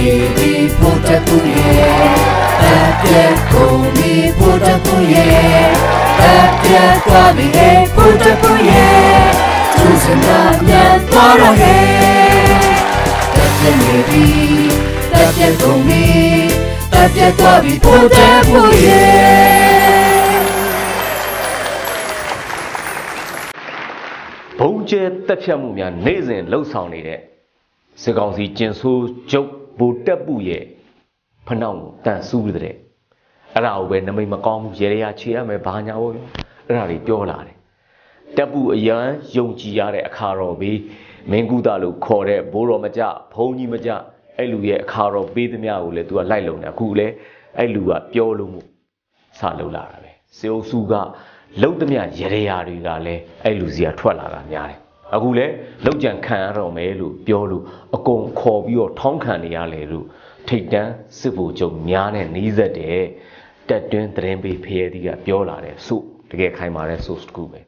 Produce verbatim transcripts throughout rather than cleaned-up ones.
Baby, put a puye, that komi, put a puye, that kwabi, put a puye, choosing that yet for a head. That baby, that komi, that kwabi, put a puye. Boje Tapiamuya, Nazin, low sounded it. Segonzi Jinsu, Joke, Botabuye, Panong, Dan Sudre. Allow when the Macom, Jeria Chia, me Banya, Rari Piolari. Tabu a yarn, Young Giare, a caro be, Mengudalu, Core, Boro Maja, Pony Maja, Eluye, a caro, be the Miaule to a Lilona, Kule, Elua, Piolumu, Salulare, Seo Suga, Lotamia, Jeria Rigale, Eluzia Twala, Yare. Agule, Lojan Caro Melu, Biolu, a gong call your Tonkan Yaleru, take down civil joke Yan and neither day, that don't tremble pay the Biola, so to get Kaimare so scooby.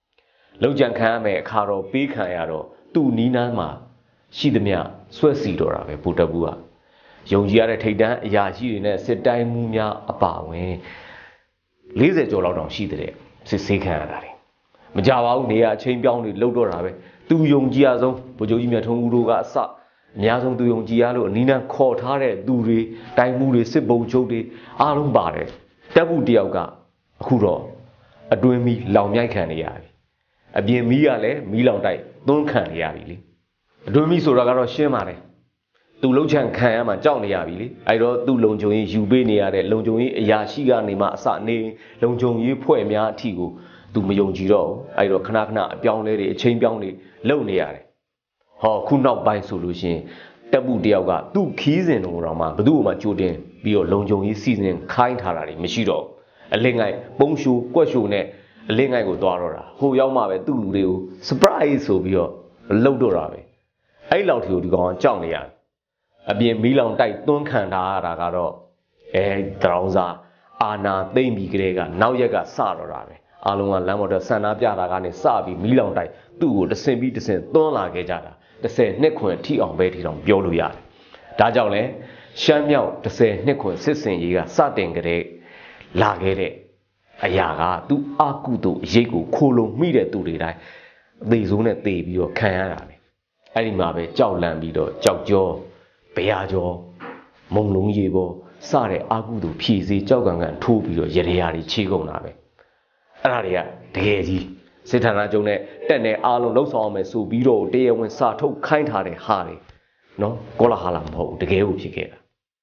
Lojan Kame, Caro, Bicayaro, two Nina Ma, she the mea, Swasidora, Putabua. Young Yara take down Yaji, sit down Mumia, a bar way. Lizard Jolodon, she did it, Sissy Majawa near chain bound with Lodora, two young Giazo, Bojimia Tonguga Sa, Niazon to young Gialo, Nina caught Hare, Duri, Taimuri, Sibo Jodi, Alumbare, Tabu Diaga, Huro, a doemi, Laumia Caniari. A bien miale, Milan Dai, don't caniari. A doemi Soragaro Shemare. To Lochan Cam and Johnny Avili, I wrote to Lonjoy, Ubenia, Lonjoy, Yashiga Nima Sane, Lonjoy, Poemia Tigo. To my young Giro, I wrote Kanakna, Bion Lady, Chain Bion Lonely. How could not buy solution? Tabu Diaga, two keys in Orama, Baduma Jordan, be your Lonjoy season, kind Harari, Machiro. A lingai, Bonshu, Quashune, a lingai go Dora, who Yama do you, surprise of your Lodorave. I love you to go on Johnny. A bien Milan type don't canta ragaro. Eh, Drauza, Anna, Baby Grega, now you got Sarorave. Along a Lamoda Sana Biaragani Sabi, Milan type, two the same beat the same, don't like Gejada, the same Nekun tea on Betty on Bioluya. Dajale, Shamyao, the same Nekun Sissin Yiga, Satin Gre, Lagere, Ayaga, do Akudo, Jego, Kolo, Mide to the die. They zone at baby or Kayana. Animabe, Jow Lambido, Jow Joe. Beajo, Monglung Yebo, Sare Agudu, P Z, Jogangan, Tubio, Yeriari, Chigo Nave. Araria, Daisy, Setana Jone, Tene, Alo, no Some, so Biro, Day when Sato, kind hearted, Harry. No, Golahalam, the Gale Chica.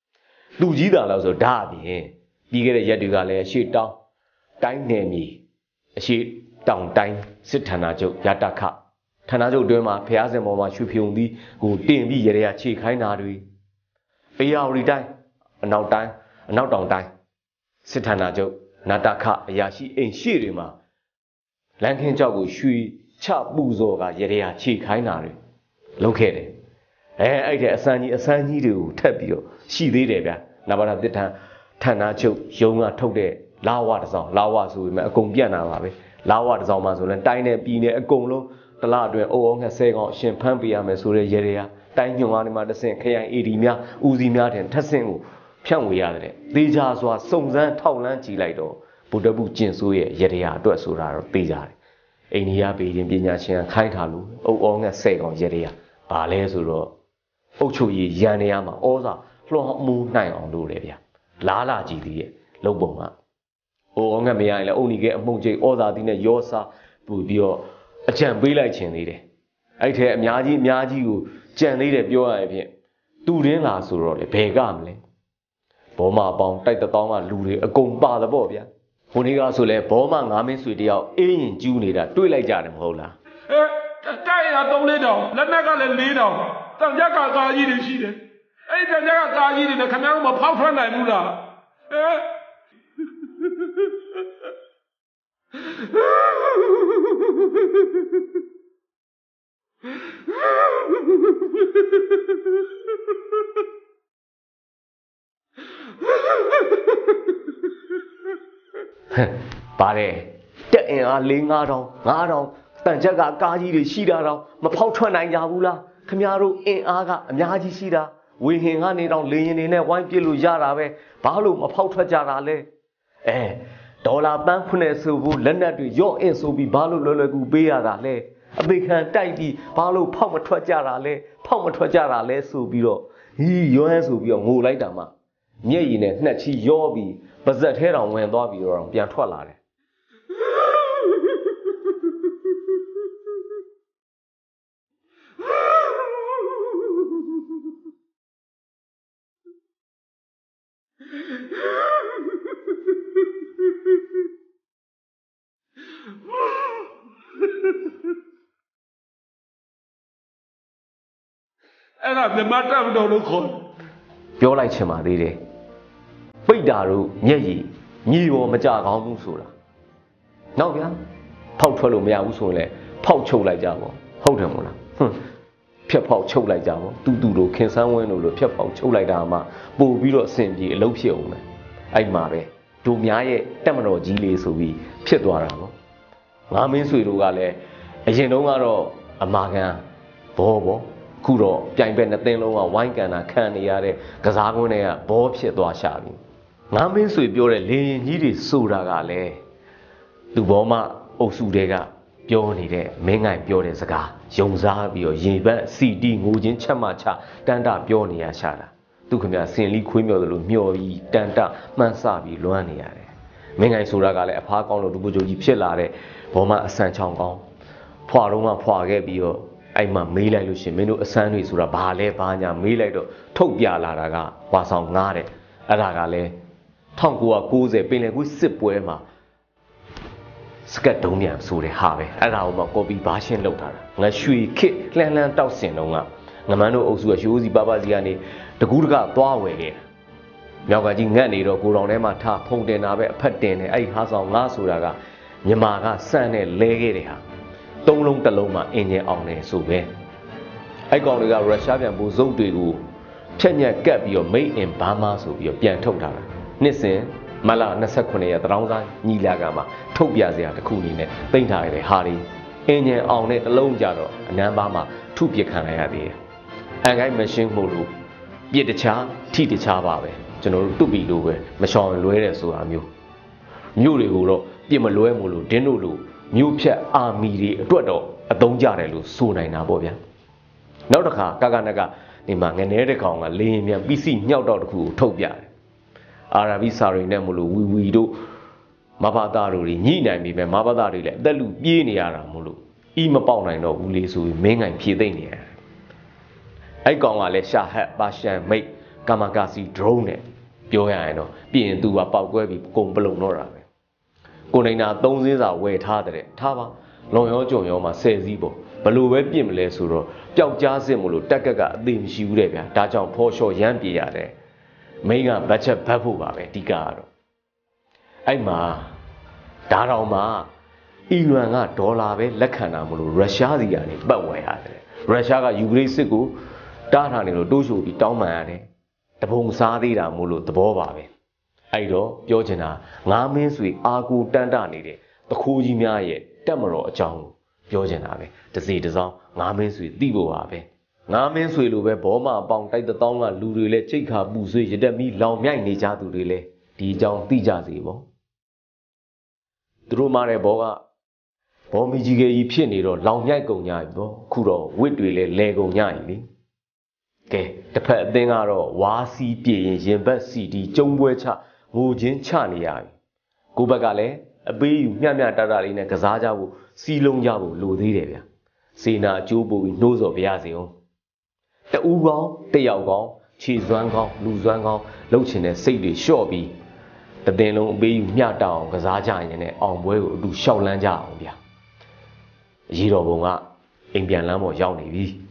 Do Gida Lazo Darby, eh? Bigger Yadugale, sheet down, time near me. A sheet down time, Setanajo, Yataka. Tanajo Derma, Piazza Moma Chupiundi, who didn't be a chick, I nari. Pay already die, and now time, and now don't die. Sitanajo, Nataka, Yashi, and Shirima. Lankin Jago, Shui, Chap Buzoga, Yerea, chick, I nari. Located. Eh, I get a sunny, a sunny do, Tapio, she did it, Nabana the time, Tanajo, Yonga told it, Lawa song, Lawa, so we met a Gombiana, Lawa Zomazon, and Dine, being a golo. The lad went all has said on Champampia, Mesura Yeria, Daniel Anima, the same Kaya Edimia, Uzimia, and Tassingu, Pianwiade. These are songs and Taulanchi Lido, Budabu Jinsuye, Yeria, Dosura, Bizarre. Enia be in Binachan, Kaitalu, all has said on Yeria, Balezuro, Ochoyi, Yaniama, Oza, Flo Moon Nine on Luria, Lala G D, Loboma. Oh, I only get a moje, Oza Dina Yosa, Budio. A jam be like Chenide. I tell Miaji Miaji, Chenide Pure Ivy. Two din last roll, a pagamly. Boma bound, take the tongue and lure a gong bar the bobia. When he got so let Boma Amis with the out in Junior, do like Jadam Hola. Eh, I don't let down, let me go and lead down. Don't Jacka got eating sheet. I don't got eating the command of Papa Namula. Eh? Pare, the air ling out on, Tanjaga Gaji, the Shida, Mapau Twana Yavula, Camaro, in Aga, Miaji Shida, ဝေဟင်ကနေတော့လေရင်တွေနဲ့ဝိုင်းပြစ်လို့ရတာပဲဘာလို့မဖောက်ထွက်ကြတာလဲအဲဒေါ်လာပန်းခုနဲ့ဆိုဖို့လက်နက်တွေရော့အင်ဆိုပြီးဘာလို့လွယ်လွယ်ကူပေးရတာလဲအပေခံတိုက်ပြီးဘာလို့ဖောက်မထွက်ကြတာလဲဖောက်မထွက်ကြတာလဲဆိုပြီးတော့ဟီးရွမ်းဆိုပြီးတော့ငိုလိုက်တာမှမျက်ရည်နဲ့နှက်ချီရောပြီးပါဇက်ထဲတောင်ဝင်သွားပြီးတော့ပြန်ထွက်လာတယ်အဲ့ဒါမြမတက်မတော်လို့ခေါ်ပြောလိုက်ချင်ပါသေးတယ်ပိတ်တာတို့မျက်ရည်ညီပေါ်မကြကောင်းဘူးဆိုတာနောက်ဗျာဖောက်ထွက်လို့မရဘူးဆိုရင်လည်းဖောက်ချုပ်လိုက်ကြပေါ့ဟုတ်တယ်မို့လားဟွန်းဖြတ်ဖောက်ချုပ်လိုက်ကြပေါ့တူတူတို့ခင်ဆန်းဝင်းတို့လိုဖြတ်ဖောက်ချုပ်လိုက်တာမှပို့ပြီးတော့အဆင်ပြေအလုပ်ဖြစ်အောင်မယ်အဲ့မှာပဲတို့များရဲ့တက်မတော်ကြီးလေးဆိုပြီးဖြစ်သွားတာပေါ့ငါမင်းဆွေတို့ကလည်းအရင်တုန်းကတော့အမာခံဘောဘောခုတော့ပြိုင်ဘက်နှစ်သင်းလုံးကဝိုင်းကန်တာခံနေရတဲ့ကစားကွင်းတွေကဘောဖြစ်သွားရှာပြီငါမင်းဆွေပြောတဲ့လေရင်ကြီးတွေဆိုတာကလည်းသူဘောမအုပ်စုတွေကပြောနေတဲ့မင်းငိုင်ပြောတဲ့စကားယုံစားပြီးတော့ရေဘက်စီတီငိုချင်းချက်မှချတန်တာပြောနေရရှာတာသူခင်ဗျာစင်လီခွေးမြော်သလိုမျော်ပြီးတန်တာမှန်းဆပြီးလွမ်းနေရတယ်မင်းငိုင်ဆိုတာကလည်းအဖားကောင်းလို့ဒုပကြိုကြီးဖြစ်လာတဲ့ဘောမအဆန်ချောင်းကောင်းဖွာတော့မှဖွာခဲ့ပြီးတော့အဲ့မှာမေးလိုက်လို့ရှင်မင်းတို့အစမ်းတွေဆိုတာဘာလဲဘာညာမေးလိုက်တော့ထုတ်ပြလာတာကဝါဆောင်ငားတဲ့အဲ့ဒါကလည်း၁၉၉၀ပင်လယ်ကွေးစစ်ပွဲမှာစကတ်တုံးမြန်ဆိုတဲ့ဟာပဲအဲ့ဒါကိုမှကော်ပီဘာရှင်းလုပ်ထားတာငါရွှေခစ်လှမ်းလှမ်းတောက်စင်တော့ကငမန်းတို့အုပ်စုကရှိုးစီပါပါစီကနေတကူးတကသွားဝယ်ခဲ့မြောက်ကကြီးငတ်နေတော့ကိုတော်ထဲမှာထားဖုံတင်တာပဲအဖက်တင်တယ်အဲ့ဟာဆောင်ငါဆိုတာကမြန်မာကစမ်းနဲ့လဲခဲ့တဲ့ဟာသုံးလုံးတစ်လုံးမှာအင်ဂျင်အောင်တယ်ဆိုပဲအဲ့ကောင်တွေကရုရှားပြန်ပို့စုပ်တွေကိုဖြက်ညက်ကပ်ပြီးတော့ made in Burma ဆိုပြီးတော့ပြန်ထုတ်ထားတာနှစ်စဉ်မလ၂၈ရက်တရောင်းစားညီလာခံမှာထုတ်ပြစရာတစ်ခုအနေနဲ့သိမ့်ထားရတဲ့ဟာတွေအင်ဂျင်အောင်တဲ့တစ်လုံးကြတော့အနမ်းပါမှာထုပစ်ခံရရသေးတယ်အန်ကိုင်းမရှင်းမှုလို့ပြစ်တခြားထိတခြားပါပဲကျွန်တော်တို့တုပီလိုပဲမရှောင်လွဲတယ်ဆိုတာမျိုးမြို့တွေကိုတော့ပြစ်မလွဲမို့လို့ဒင်းတို့လိုမြို့ဖြတ်အာမီတွေအတွက်တော့အသုံးကြတယ်လို့ဆိုနိုင်တာပေါ့ဗျာနောက်တစ်ခါကကနကဒီမှာငနေတဲ့ကောင်ကလေရင်မြန်ပီစီညှောက်တော့တခုကိုထုတ်ပြတယ်အာရဗီစာရီနဲ့မလို့ဝီဝီတို့မဘာသာတို့ညှိနိုင်ပြီပဲမဘာသာတွေလည်းအသက်လူပြေးနေရတာမို့လို့အီးမပေါက်နိုင်တော့ဘူးလေဆိုပြီးမင်းငိုင်ဖြေသိမ့်နေရတယ်အဲ့ကောင်ကလည်းရှာဟတ်ပါရှန်မိတ်ကာမကာစီဒရုန်းနဲ့ပြောရရင်တော့ပြင်သူကပေါက်ကွဲပြီးကုံပလုံတော့တာပဲကိုနိုင်နာသုံးစင်းစာဝယ်ထားတဲ့ထားပါလွန်ရောကြုံရောမှာဆယ်စည်းပေါ့ဘလို့ပဲပြင်မလဲဆိုတော့ပျောက်ကြားစစ်မလို့တက်ကက်ကအသေးမရှိဘူးတဲ့ဗျာဒါကြောင့်ဖော်လျှော်ရမ်းပြေရတယ်မိန်းကဘတ်ချက်ဘတ်ဖို့ပါပဲအဓိကကတော့အဲ့မှာဒါတောင်မှအီရန်ကဒေါ်လာပဲလက်ခံတာမလို့ရုရှားစီကနေပတ်ဝယ်ရတယ်ရုရှားကယူကရိန်းစစ်ကိုတားထားနေလို့တိုးရှို့ပြီးတောင်းပန်ရတယ်တပုံစားသေးတာမို့လို့သဘောပါပဲအဲ့တော့ပြောချင်တာငါးမင်းဆွေအာကူတန်တနေတဲ့တခိုးကြီးများရဲ့တက်မတော်အကြောင်းကိုပြောချင်တာပဲတစီတစောင်းငါးမင်းဆွေသိဖို့ပါပဲငါးမင်းဆွေလိုပဲဘောမအပေါင်းတိုက်တောင်းကလူတွေလည်းချိတ်ခါပူဆွေးရတက်မီလောင်မြိုက်နေကြသူတွေလည်းဒီအကြောင်းသိကြစေပေါ့သူတို့မှတဲ့ဘောကဘောမီကြီးကြီးဖြစ်နေတော့လောင်မြိုက်ကုန်ကြပြီပေါ့ခုတော့ဝစ်တွေလည်းလဲကုန်ကြပြီလေကဲတစ်ဖက်အသင်းကတော့ဝါစီပြေရင်ရင်ဘက်စီတီကျုံပွဲချငိုချင်းချနေရပြီကိုဘက်ကလည်းအပေးယူမျှမျှတတလေးနဲ့ကစားကြဖို့စီးလုံးကြဖို့လိုသေးတယ်ဗျာစေနာအကျိုးပို့ပြီးနှိုးစော်ပြရစီအောင်တူကောင်းတယောက်ကောင်းခြေစွမ်းကောင်းလူစွမ်းကောင်းလှုပ်ချင်တဲ့စိတ်တွေလျှော့ပြီးတသင်လုံးအပေးယူမျှတအောင်ကစားကြရင်လည်းအောင်ပွဲကိုအတူရှောက်လန်းကြအောင်ဗျာအရေးတော်ပုံကအိမ်ပြန်လမ်းပေါ်ရောက်နေပြီ